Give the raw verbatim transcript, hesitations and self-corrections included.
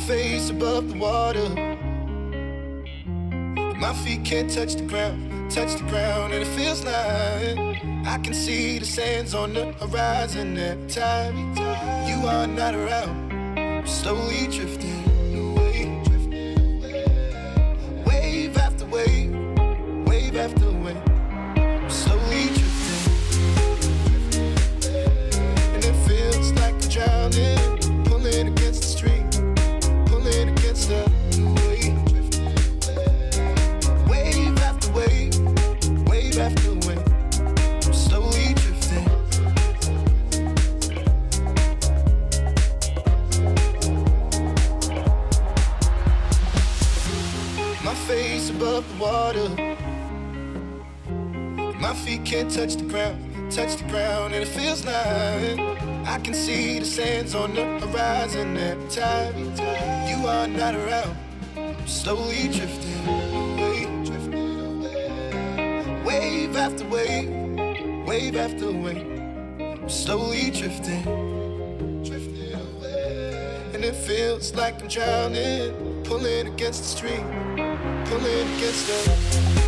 face above the water. My feet can't touch the ground, touch the ground, and it feels like I can see the sands on the horizon every time you are not around. I'm slowly drifting away, wave after wave, wave after wave. I'm slowly drifting, and it feels like I'm drowning, pulling against the stream, pulling against the wave. Wave after wave, wave after wave. I'm slowly drifting. My face above the water. My feet can't touch the ground, touch the ground, and it feels like I can see the sands on the horizon every time you are not around. I'm slowly drifting away, drifting away. Wave after wave, wave after wave. I'm slowly drifting, drifting away. And it feels like I'm drowning, pulling against the stream, pulling against the